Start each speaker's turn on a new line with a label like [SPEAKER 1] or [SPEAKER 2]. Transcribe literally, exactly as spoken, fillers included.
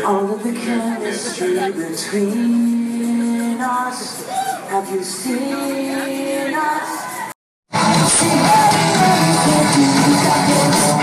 [SPEAKER 1] All of the chemistry between us. Have you seen us? Have you seen us?